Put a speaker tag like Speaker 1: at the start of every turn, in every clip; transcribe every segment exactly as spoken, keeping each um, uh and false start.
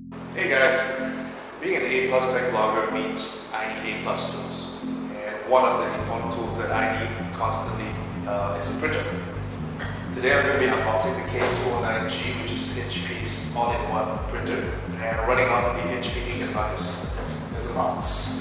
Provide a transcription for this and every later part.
Speaker 1: Hey guys, being an A plus tech blogger means I need A plus tools, and one of the important tools that I need constantly uh, is a printer. Today I'm going to be unboxing the K two oh nine G, which is H P's all-in-one printer, and running on the H P Ink Advantage. There's a box.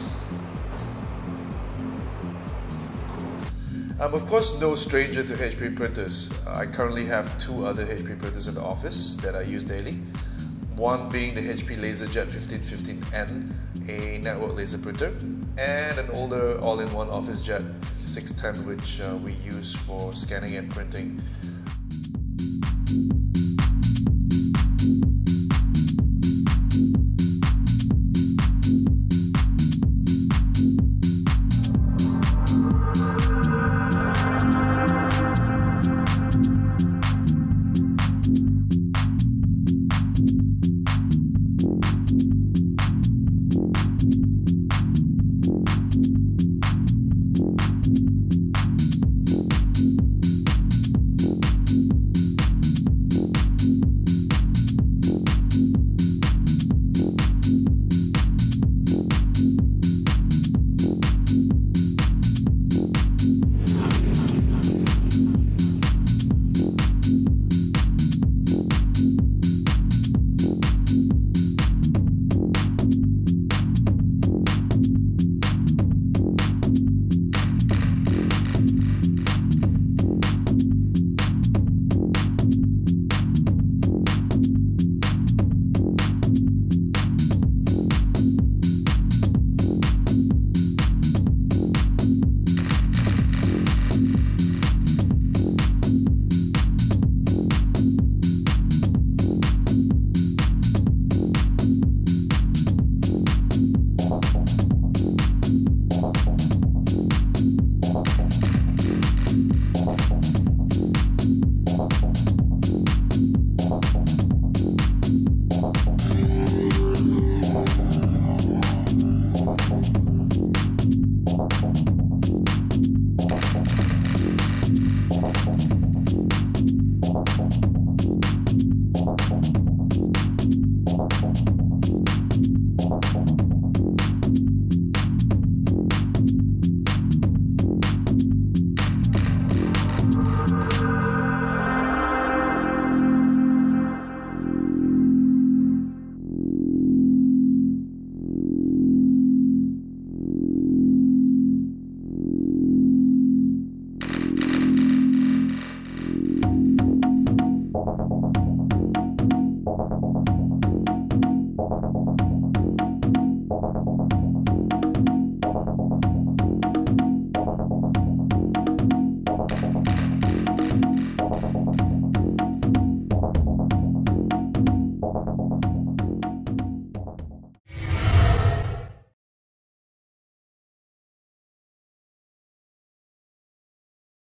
Speaker 1: I'm of course no stranger to H P printers. I currently have two other H P printers in the office that I use daily. One being the H P LaserJet fifteen fifteen N, a network laser printer, and an older all-in-one OfficeJet fifty-six ten, which uh, we use for scanning and printing